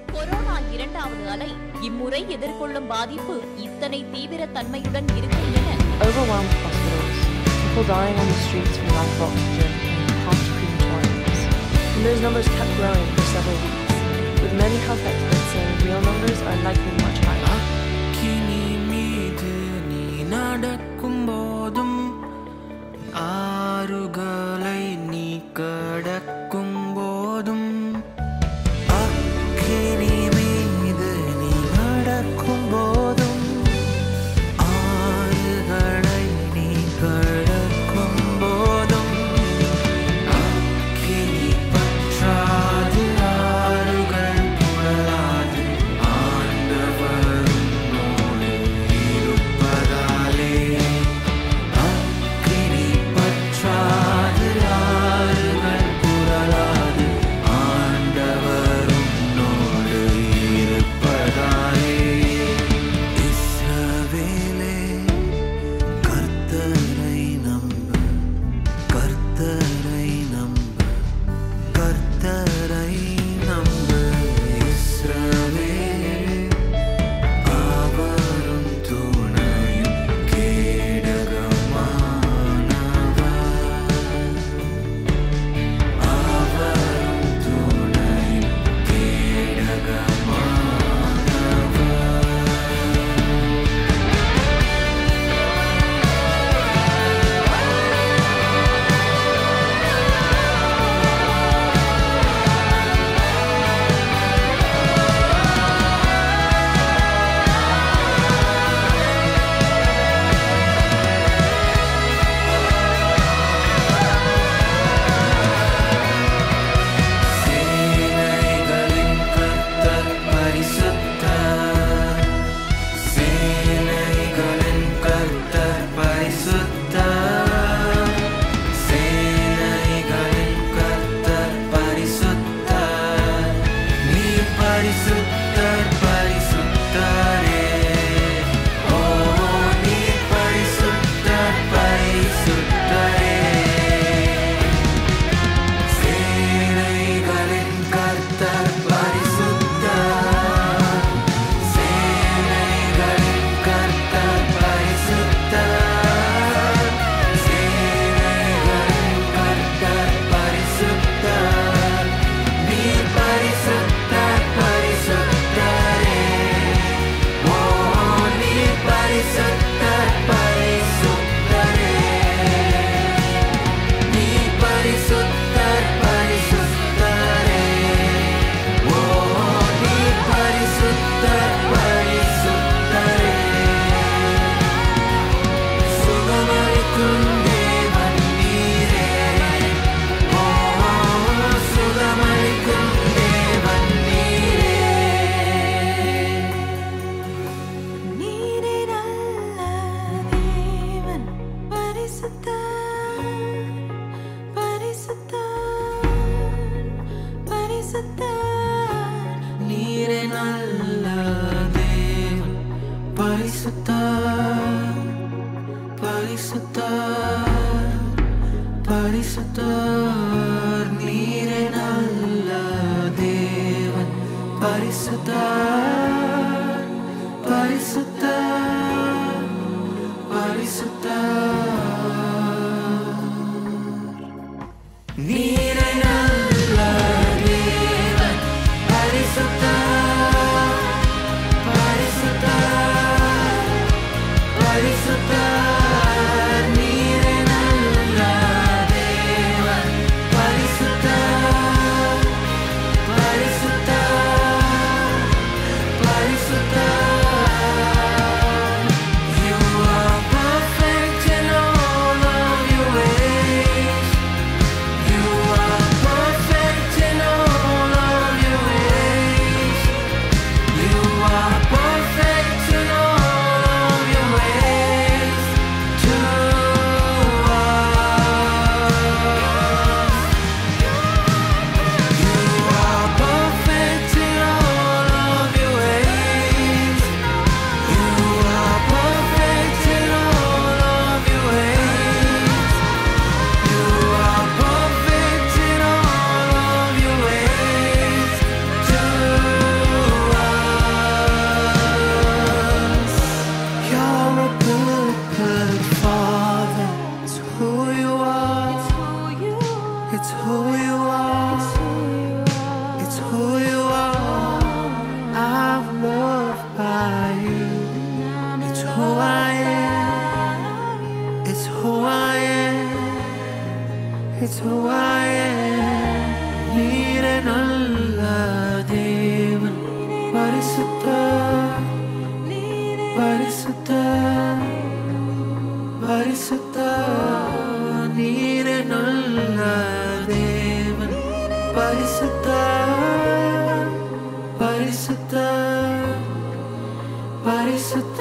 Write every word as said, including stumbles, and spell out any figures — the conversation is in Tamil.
கொரோனா இரண்டாவது அலை இம்முறை எதிர்கொள்ளும் பாதிப்பு இத்தனை தீவிர தன்மையுடன் இருக்கும் என overwhelmed hospitals, people dying on the streets from lack of oxygen and cost crematoriums. And those numbers kept growing for several weeks, with many health experts saying real numbers are likely much higher. அக்கினி மீது நீ நடக்கும் போதும் ஆறுகளை நீ கடக்கும் போதும் அக்கினி மீது நீ நடக்கும் போதும் ஆறுகளை நீ கடக்கும் போதும் அக்கினி பற்றாது ஆறுகள் புரளாது ஆண்டவர் உன்னோடு இருப்பதாலே அக்கினி பற்றாது ஆறுகள் புரளாது ஆண்டவர் உன்னோடு இருப்பதாலே இஸ்ரவேலே கர்த்தரை நம்பு கர்த்தரை நம்பு கர்த்தரை நம்பு இஸ்ரவேலே அவரும் துணையும் கேடகமானவர் அவரும் துணையும் கேடகமானவர் சேனைகளின் கர்த்தர் பரிசுத்தர் சேனைகளின் கர்த்தர் பரிசுத்தர் சேனைகளின் கர்த்தர் பரிசுத்தர் நீ பரிசுத்தர் பரிசுத்தரே ஓ நீ பரிசுத்தர் பரிசுத்தரே சேனைகளின் கர்த்தர் பரிசுத்தர் சேனைகளின் கர்த்தர் பரிசுத்தர் சேனைகளின் கர்த்தர் பரிசுத்தர் நீ பரிசுத்தர் பரிசுத்தரே ஓ நீ பரிசுத்தர் பரிசுத்தரே நீ பரிசுத்தர் பரிசுத்தரே ஓ நீ பரிசுத்தர் பரிசுத்தரே சுகமளிக்கும் தேவன் நீரே ஓ சுகமளிக்கும் தேவன் நீரே நீரே நல்ல தேவன் பரிசுத்தர் பரிசுத்தர் பரிசுத்தர் நீரே நல்ல தேவன் பரிசுத்தர் பரிசுத்தர் பரிசுத்தர் நீரே நல்ல தேவன் பரிசுத்தர் பரிசுத்தர் பரிசுத்தர் நீரே நல்ல தேவன் பரிசுத்தர் பரிசுத்தர் பரிசுத்தர் நீரே நல்ல தேவன் பரிசுத்தர் பரிசுத்தர் பரிசுத்தர் You are perfect in It's who I am. It's who I am. நீரே நல்ல தேவன். பரிசுத்தர், பரிசுத்தர், பரிசுத்தர். நீரே நல்ல தேவன். பரிசுத்தர், பரிசுத்தர், பரிசுத்தர்.